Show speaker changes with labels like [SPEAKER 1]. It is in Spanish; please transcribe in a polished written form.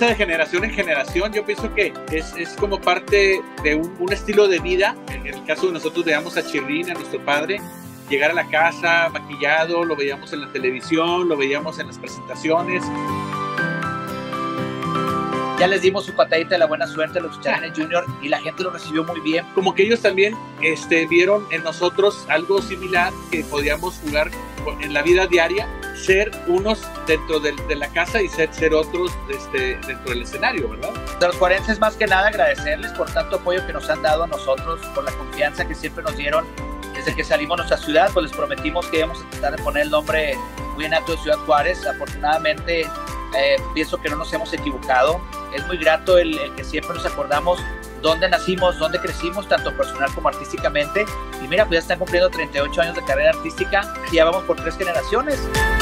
[SPEAKER 1] pasa de generación en generación. Yo pienso que es como parte de un estilo de vida. En el caso de nosotros veíamos a Chirrín, a nuestro padre, llegar a la casa maquillado, lo veíamos en la televisión, lo veíamos en las presentaciones.
[SPEAKER 2] Ya les dimos su patadita de la buena suerte a los Chicharrines Junior y la gente lo recibió muy bien.
[SPEAKER 1] Como que ellos también vieron en nosotros algo similar, que podíamos jugar en la vida diaria, ser unos dentro de la casa y ser otros dentro del escenario, ¿verdad?
[SPEAKER 2] De los juarenses, más que nada, agradecerles por tanto apoyo que nos han dado a nosotros, por la confianza que siempre nos dieron. Desde que salimos a nuestra ciudad, pues les prometimos que íbamos a tratar de poner el nombre muy en alto de Ciudad Juárez. Afortunadamente, pienso que no nos hemos equivocado. Es muy grato el que siempre nos acordamos dónde nacimos, dónde crecimos, tanto personal como artísticamente. Y mira, pues ya están cumpliendo 38 años de carrera artística y ya vamos por 3 generaciones.